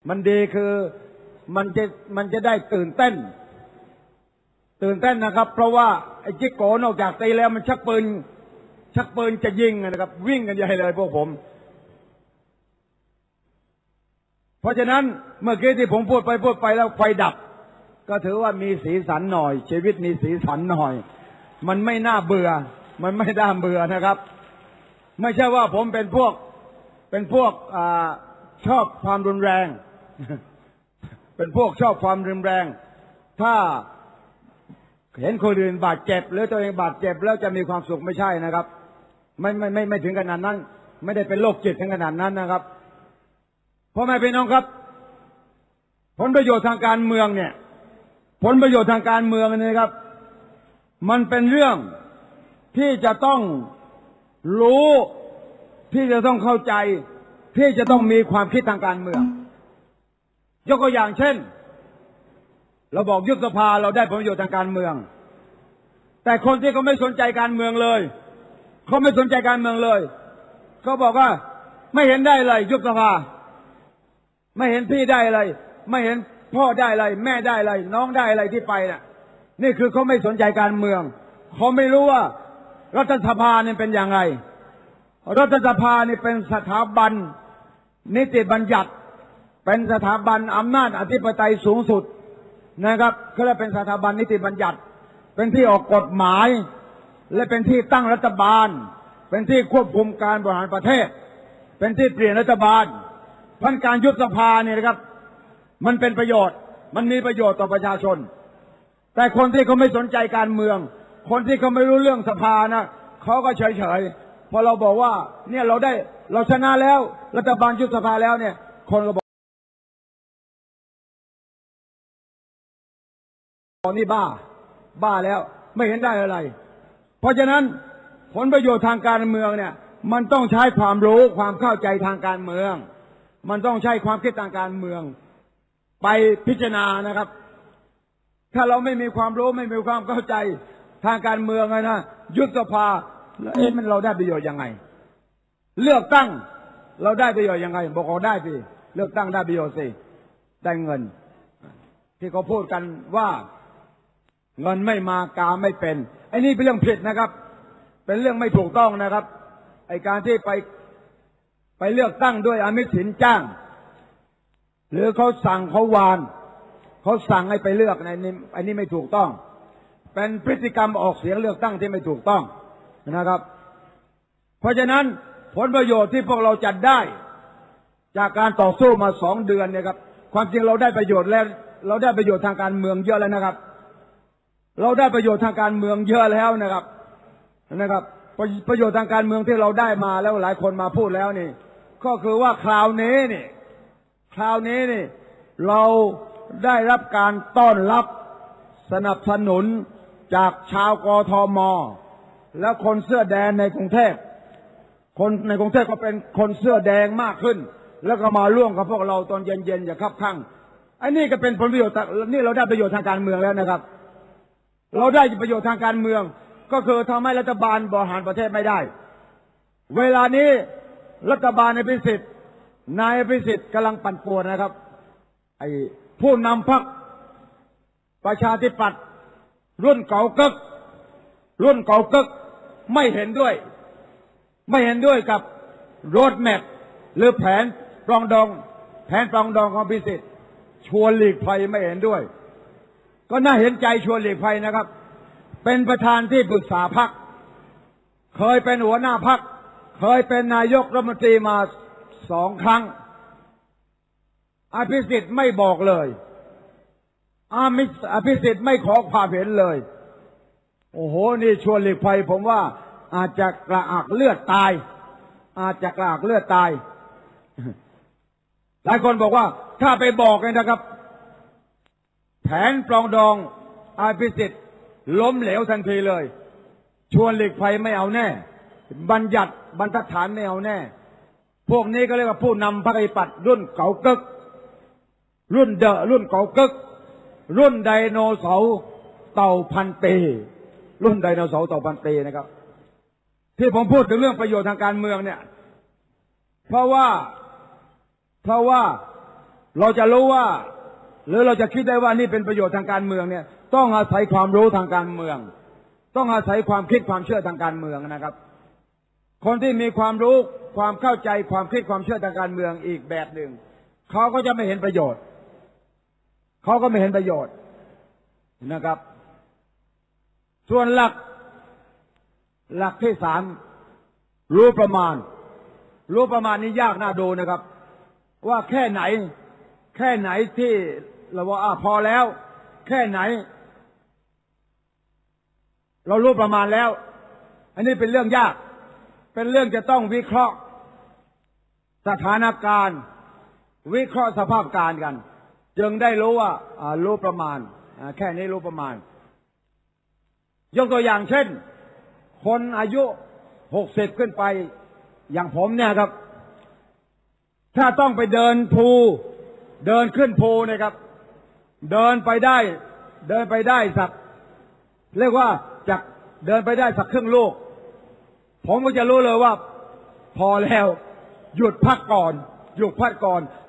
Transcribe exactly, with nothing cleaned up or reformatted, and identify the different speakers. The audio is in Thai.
Speaker 1: มันดีคือมันจะมันจะได้ตื่นเต้นตื่นเต้นนะครับเพราะว่าไอ้จิ๊กโกนอกจากตีแล้วมันชักปืนชักปืนจะยิงนะครับวิ่งกันใหญ่เลยพวกผมเพราะฉะนั้นเมื่อกี้ที่ผมพูดไปพูดไปแล้วไฟดับก็ถือว่ามีสีสันหน่อยชีวิตมีสีสันหน่อยมันไม่น่าเบื่อมันไม่น่าเบื่อนะครับไม่ใช่ว่าผมเป็นพวกเป็นพวกอ่าชอบความรุนแรงเป็นพวกชอบความรุนแรงถ้าเห็นคนอื่นบาดเจ็บหรือตัวเองบาดเจ็บแล้วจะมีความสุขไม่ใช่นะครับไม่ไม่ไม่ไม่ถึงขนาดนั้นไม่ได้เป็นโรคจิตถึงขนาดนั้นนะครับพ่อแม่พี่น้องครับผลประโยชน์ทางการเมืองเนี่ยผลประโยชน์ทางการเมืองนี่ครับมันเป็นเรื่องที่จะต้องรู้ที่จะต้องเข้าใจที่จะต้องมีความคิดทางการเมืองยกตัวอย่างเช่นเราบอกยุบสภาเราได้ผลประโยชน์ทางการเมืองแต่คนที่เขาไม่สนใจการเมืองเลยเขาไม่สนใจการเมืองเลยเขาบอกว่าไม่เห็นได้อะไรยุบสภาไม่เห็นพี่ได้อะไรไม่เห็นพ่อได้อะไรแม่ได้อะไรน้องได้อะไรที่ไปน่ะนี่คือเขาไม่สนใจการเมืองเขาไม่รู้ว่ารัฐสภาเนี่ยเป็นอย่างไรรัฐสภานี่เป็นสถาบันนิติบัญญัติเป็นสถาบันอำนาจอธิปไตยสูงสุดนะครับเขาเรียกเป็นสถาบันนิติบัญญัติเป็นที่ออกกฎหมายและเป็นที่ตั้งรัฐบาลเป็นที่ควบคุมการบริหารประเทศเป็นที่เปลี่ยนรัฐบาลพันการยุบสภาเนี่ยนะครับมันเป็นประโยชน์มันมีประโยชน์ต่อประชาชนแต่คนที่เขาไม่สนใจการเมืองคนที่เขาไม่รู้เรื่องสภานะเขาก็เฉยเฉยพอเราบอกว่าเนี่ยเราได้เราชนะแล้วรัฐบาลยุบสภาแล้วเนี่ยคนก็บอกนี่บ้าบ้าแล้วไม่เห็นได้อะไรเพราะฉะนั้นผลประโยชน์ทางการเมืองเนี่ยมันต้องใช้ความรู้ความเข้าใจทางการเมืองมันต้องใช้ความคิดทางการเมืองไปพิจารณานะครับถ้าเราไม่มีความรู้ไม่มีความเข้าใจทางการเมืองนะยุบสภาเอ๊ะมันเราได้ประโยชน์ยังไงเลือกตั้งเราได้ประโยชน์ยังไงบอกเราได้สิเลือกตั้งได้ประโยชน์สิได้เงินที่เขาพูดกันว่าเงินไม่มากาไม่เป็นไอ้นี่เป็นเรื่องผิดนะครับเป็นเรื่องไม่ถูกต้องนะครับไอ้การที่ไปไปเลือกตั้งด้วยอมิตรสินจ้างหรือเขาสั่งเขาวานเขาสั่งให้ไปเลือกในนี้ไอ้นี่ไม่ถูกต้องเป็นพฤติกรรมออกเสียงเลือกตั้งที่ไม่ถูกต้องนะครับเพราะฉะนั้นผลประโยชน์ที่พวกเราจัดได้จากการต่อสู้มาสองเดือนเนี่ยครับความจริงเราได้ประโยชน์แล้วเราได้ประโยชน์ทางการเมืองเยอะแล้วนะครับเราได้ประโยชน์ทางการเมืองเยอะแล้วนะครับนะครับประโยชน์ทางการเมืองที่เราได้มาแล้วหลายคนมาพูดแล้วนี่ก็คือว่าคราวนี้นี่คราวนี้นี่เราได้รับการต้อนรับสนับสนุนจากชาวกทมและคนเสื้อแดงในกรุงเทพคนในกรุงเทพก็เป็นคนเสื้อแดงมากขึ้นแล้วก็มาร่วมกับพวกเราตอนเย็นๆอย่าคับข้างไอ้นี่ก็เป็นผลประโยชน์นี่เราได้ประโยชน์ทางการเมืองแล้วนะครับเราได้ประโยชน์ทางการเมืองก็คือทำให้รัฐบาลบริหารประเทศไม่ได้เวลานี้รัฐบาลในพิสิทธิ์นายพิสิทธิ์กำลังปั่นป่วนนะครับไอ้ผู้นำพรรคประชาธิปัตย์รุ่นเก่าเก๊กรุ่นเก่าเก๊กไม่เห็นด้วยไม่เห็นด้วยกับโรดแมพหรือแผนปรองดองแผนปรองดองของพิสิทธิ์ชวนหลีกภัยไม่เห็นด้วยก็น่าเห็นใจชวนหลีกภัยนะครับเป็นประธานที่ปรึกษาพรรคเคยเป็นหัวหน้าพรรคเคยเป็นนายกรัฐมนตรีมาสองครั้งอภิสิทธิ์ไม่บอกเลยอามิอภิสิทธิ์ไม่ขอความเห็นเลยโอ้โหนี่ชวนหลีกภัยผมว่าอาจจะกระอักเลือดตายอาจจะกระอักเลือดตายหลายคนบอกว่าถ้าไปบอกเลยนะครับแผนปรองดองอภิสิทธิ์ล้มเหลวทันทีเลยชวนหลีกภัยไม่เอาแน่บัญญัติบรรทัดฐานไม่เอาแน่พวกนี้ก็เรียกว่าผู้นำพรรคปฏิปัติรุ่นเก่าเก๊กรุ่นเดอะรุ่นเก่าเก๊กรุ่นไดโนเสาร์เต่าพันปีรุ่นไดโนเสาร์เต่าพันปีนะครับที่ผมพูดถึงเรื่องประโยชน์ทางการเมืองเนี่ยเพราะว่าเพราะว่าเราจะรู้ว่าหรือเราจะคิดได้ว่านี่เป็นประโยชน์ทางการเมืองเนี่ยต้องอาศัยความรู้ทางการเมืองต้องอาศัยความคิดความเชื่อทางการเมืองนะครับคนที่มีความรู้ความเข้าใจความคิดความเชื่อทางการเมืองอีกแบบหนึ่งเขาก็จะไม่เห็นประโยชน์เขาก็ไม่เห็นประโยชน์นะครับส่วนหลักหลักที่สามรู้ประมาณรู้ประมาณนี้ยากน่าดูนะครับว่าแค่ไหนแค่ไหนที่เราว่าอ่ะพอแล้วแค่ไหนเรารู้ประมาณแล้วอันนี้เป็นเรื่องยากเป็นเรื่องจะต้องวิเคราะห์สถานการณ์วิเคราะห์สภาพการกันจึงได้รู้ว่ารู้ประมาณแค่นี้รู้ประมาณยกตัวอย่างเช่นคนอายุหกสิบขึ้นไปอย่างผมเนี่ยครับถ้าต้องไปเดินภูเดินขึ้นภูนะครับเดินไปได้เดินไปได้สักเรียกว่าจากเดินไปได้สักครึ่งลูกผมก็จะรู้เลยว่าพอแล้วหยุดพักก่อนหยุดพักก่อน